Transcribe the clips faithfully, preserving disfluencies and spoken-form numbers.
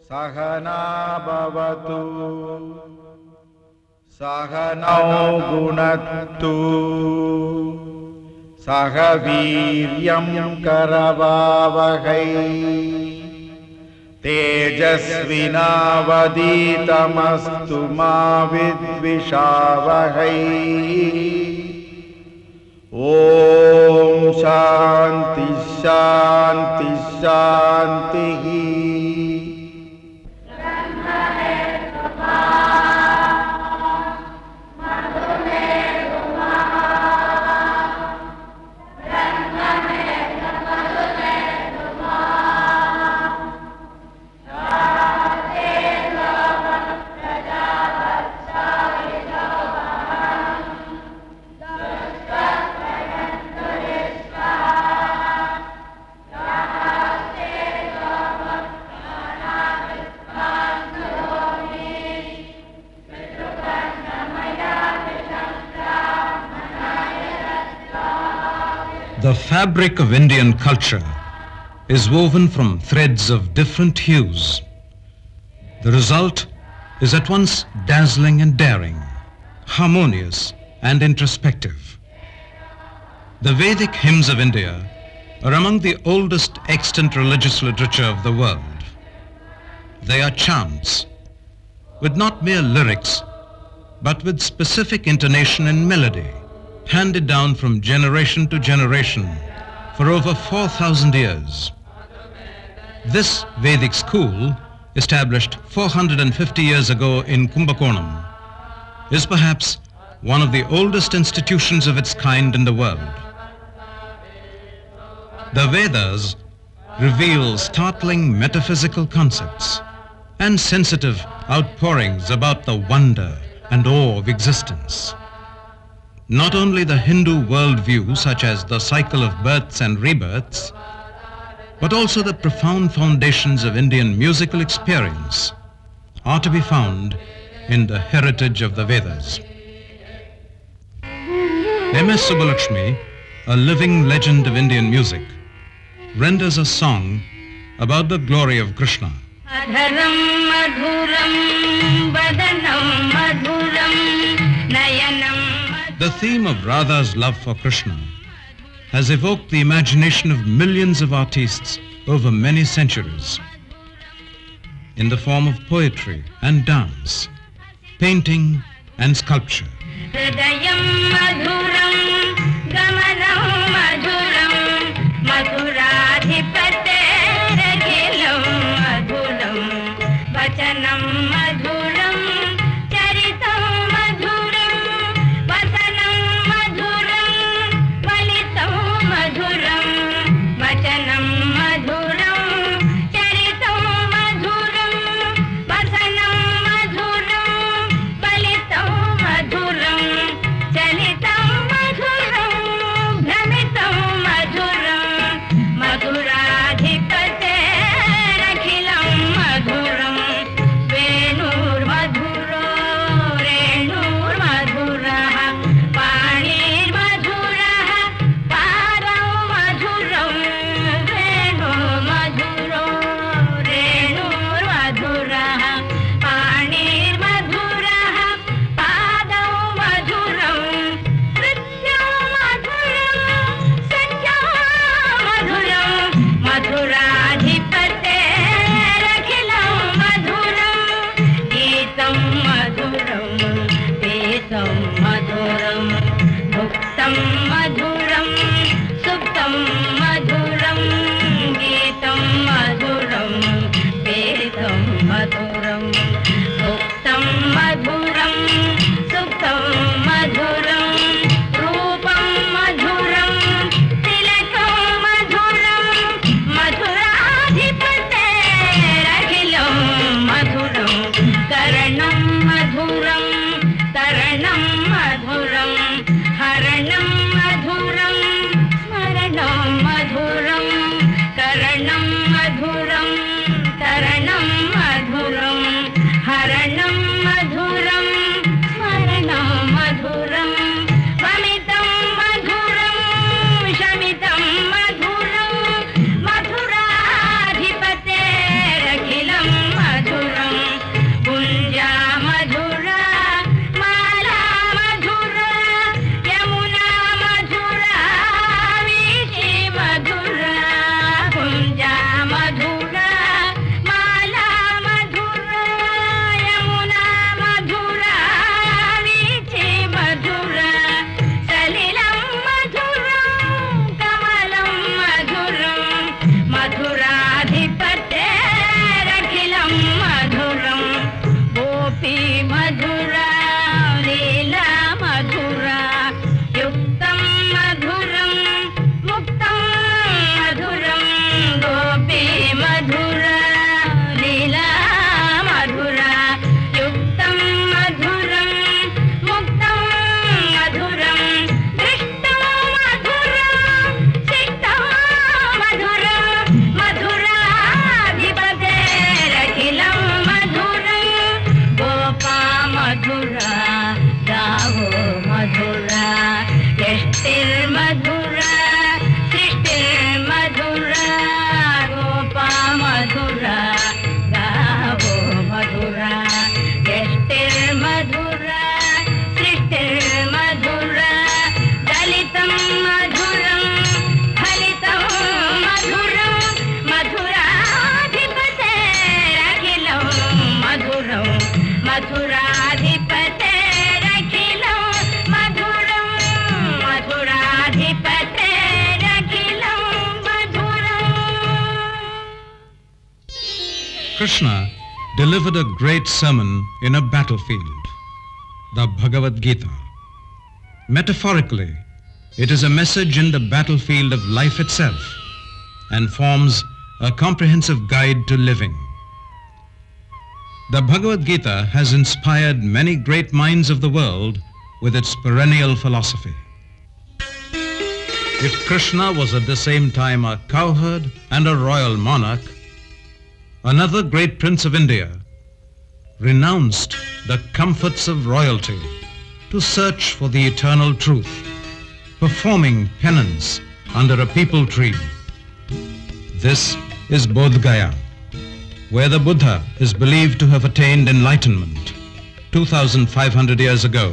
सहना भवतु सहनौ भुनक्तु सह वीर्यं करवावहै तेजस्विनावधीतमस्तु मा विद्विषावहै। ओम शांति शांति शांति। The fabric of Indian culture is woven from threads of different hues. The result is at once dazzling and daring, harmonious and introspective. The Vedic hymns of India are among the oldest extant religious literature of the world. They are chants, with not mere lyrics, but with specific intonation and melody, handed down from generation to generation for over four thousand years. This Vedic school, established four hundred fifty years ago in Kumbakonam, is perhaps one of the oldest institutions of its kind in the world. The Vedas reveal startling metaphysical concepts and sensitive outpourings about the wonder and awe of existence. Not only the Hindu worldview, such as the cycle of births and rebirths, but also the profound foundations of Indian musical experience are to be found in the heritage of the Vedas. M S Subbulakshmi, a living legend of Indian music, renders a song about the glory of Krishna. Adharam madhuram badanam madhuram nayanam. The theme of Radha's love for Krishna has evoked the imagination of millions of artists over many centuries in the form of poetry and dance, painting and sculpture. Hridayam madhuram gamanam madhuram madhuradhipate rakhilam madhuram vachanam madhuram charitam madhuram vasanam madhuram valitam madhuram vachanam madhuram charitam madhuram vasanam madhuram valitam madhuram chalitam madhuram bhramitam madhuram madhuradhipate rakhilam madhuram venur madhuro renur madhurah panir madhurah parau madhuram venu madhuro renur madhurah panir madhurah padau madhuram nritya madhuram satya madhuram madhuradhipate rakhilam madhuram geetam madhuram petam madhuram bhuktam madhuram suptam madhuram geetam madhuram petam madhuram bhuktam madhuram suptam madhuram rupam madhuram tilakam madhuram madhuradhipate rakhilam madhuram karanam madhuram taranam madhuram haranam Krishna delivered a great sermon in a battlefield, the Bhagavad Gita. Metaphorically, it is a message in the battlefield of life itself and forms a comprehensive guide to living. The Bhagavad Gita has inspired many great minds of the world with its perennial philosophy. If Krishna was at the same time a cowherd and a royal monarch, another great prince of India renounced the comforts of royalty to search for the eternal truth, performing penance under a peepal tree. This is Bodh Gaya, where the Buddha is believed to have attained enlightenment two thousand five hundred years ago.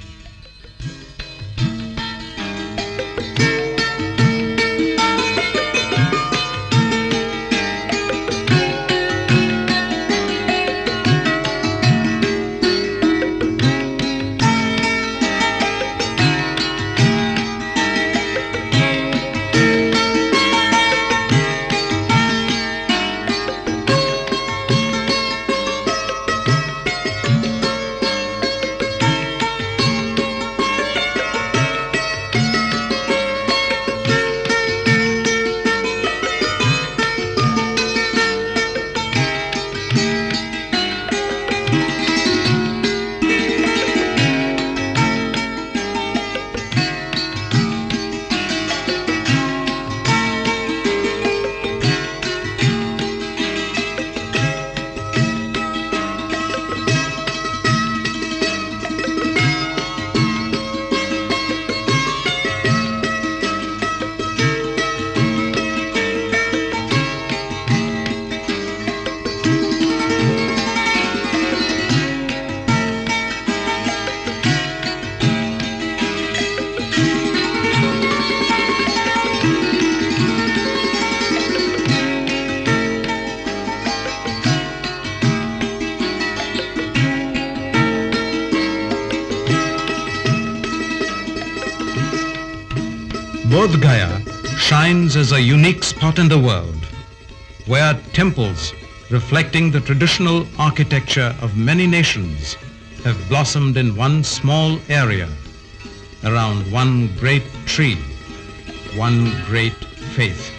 Bodh Gaya shines as a unique spot in the world where temples reflecting the traditional architecture of many nations have blossomed in one small area around one great tree, one great faith.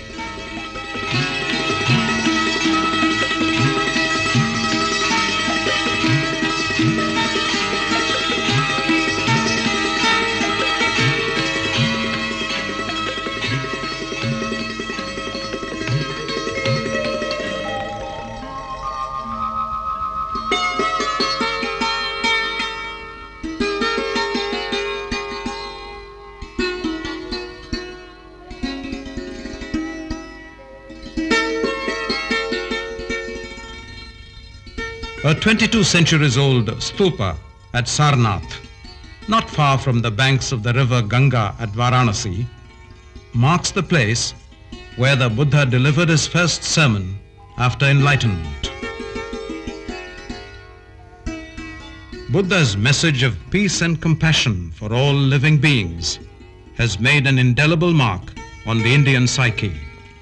A twenty-two centuries old stupa at Sarnath, not far from the banks of the river Ganga at Varanasi, marks the place where the Buddha delivered his first sermon after enlightenment. Buddha's message of peace and compassion for all living beings has made an indelible mark on the Indian psyche.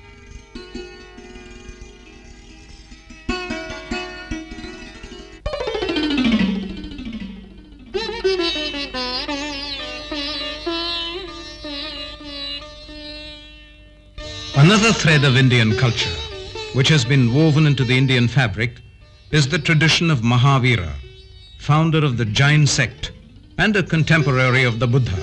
Another thread of Indian culture, which has been woven into the Indian fabric, is the tradition of Mahavira, founder of the Jain sect and a contemporary of the Buddha.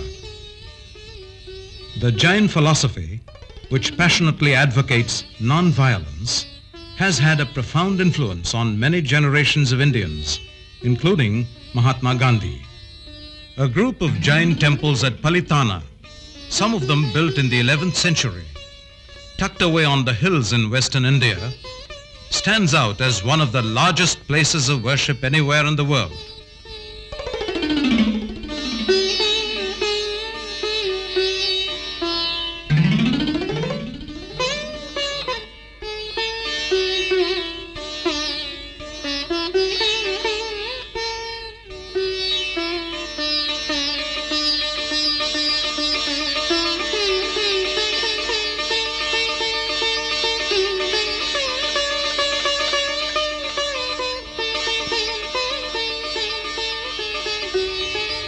The Jain philosophy, which passionately advocates non-violence, has had a profound influence on many generations of Indians, including Mahatma Gandhi. A group of Jain temples at Palitana, some of them built in the eleventh century, tucked away on the hills in western India, stands out as one of the largest places of worship anywhere in the world.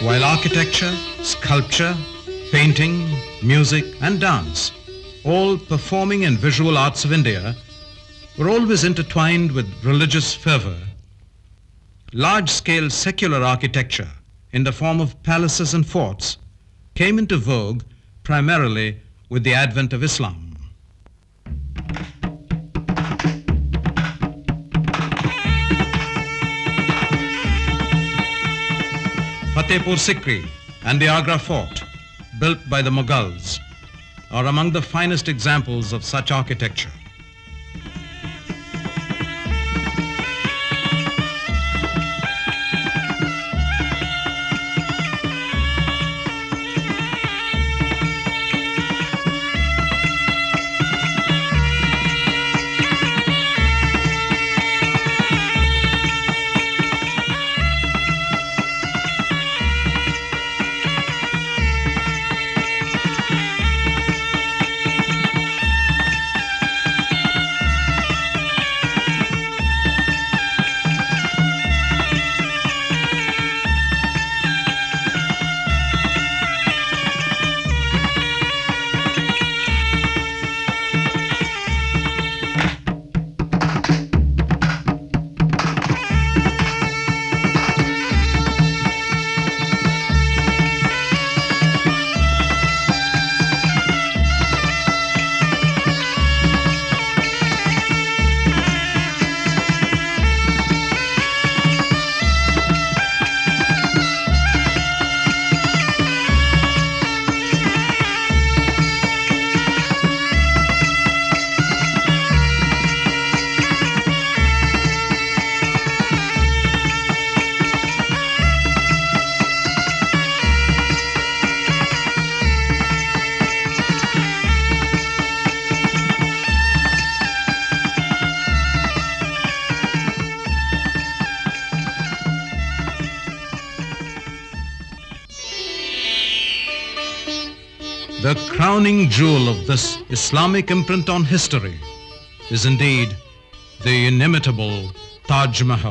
while architecture, sculpture, painting, music and dance, all performing and visual arts of India, were always intertwined with religious fervor. Large-scale secular architecture in the form of palaces and forts came into vogue primarily with the advent of Islam. Fatehpur Sikri and the Agra Fort, built by the Mughals, are among the finest examples of such architecture. The crowning jewel of this Islamic imprint on history is indeed the inimitable Taj Mahal.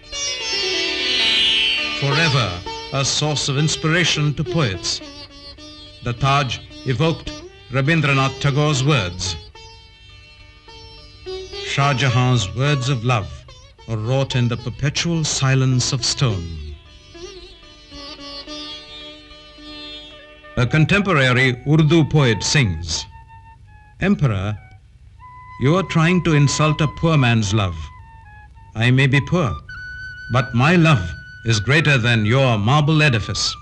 Forever a source of inspiration to poets, the Taj evoked Rabindranath Tagore's words. Shah Jahan's words of love are wrought in the perpetual silence of stone. A contemporary Urdu poet sings, "Emperor, you are trying to insult a poor man's love. I may be poor, but my love is greater than your marble edifice."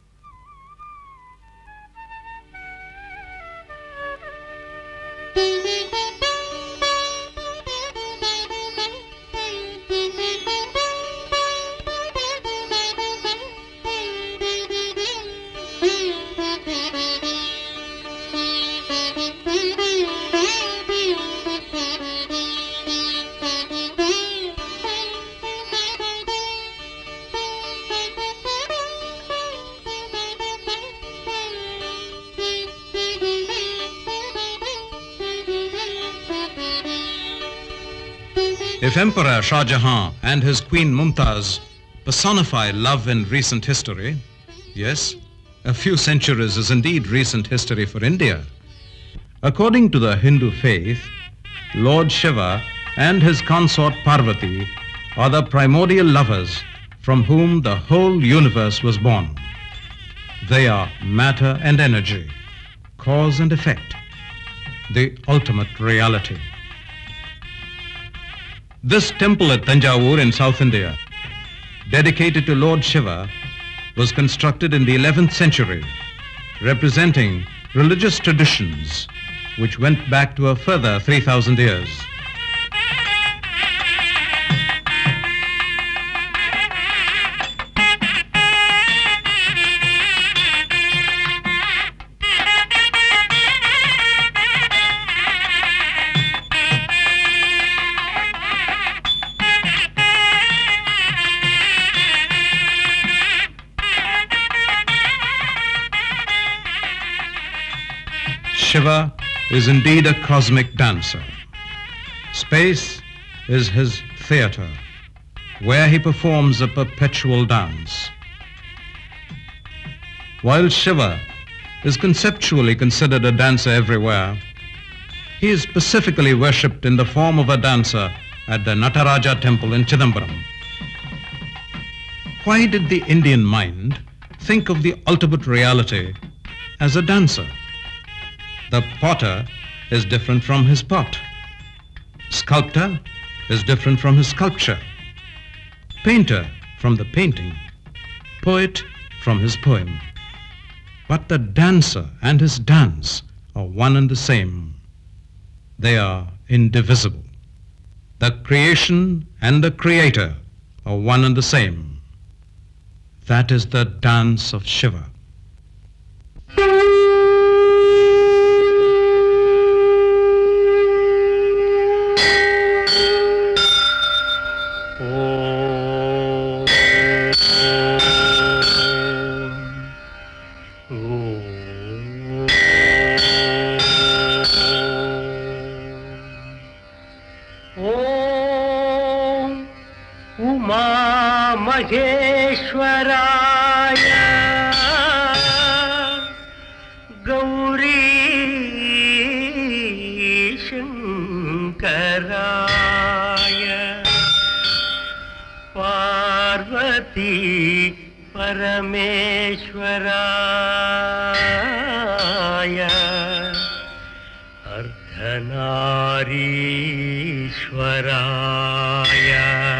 If Emperor Shah Jahan and his Queen Mumtaz personify love in recent history, yes, a few centuries is indeed recent history for India. According to the Hindu faith, Lord Shiva and his consort Parvati are the primordial lovers from whom the whole universe was born. They are matter and energy, cause and effect, the ultimate reality. This temple at Tanjavur in South India, dedicated to Lord Shiva, was constructed in the eleventh century, representing religious traditions which went back to a further three thousand years. Shiva is indeed a cosmic dancer. Space is his theater, where he performs a perpetual dance. While Shiva is conceptually considered a dancer everywhere, he is specifically worshipped in the form of a dancer at the Nataraja temple in Chidambaram. Why did the Indian mind think of the ultimate reality as a dancer? The potter is different from his pot. Sculptor is different from his sculpture. Painter from the painting. Poet from his poem. But the dancer and his dance are one and the same. They are indivisible. The creation and the creator are one and the same. That is the dance of Shiva. महेश्वराय Gauri शंकराय Parvati परमेश्वराय अर्धनारीश्वराय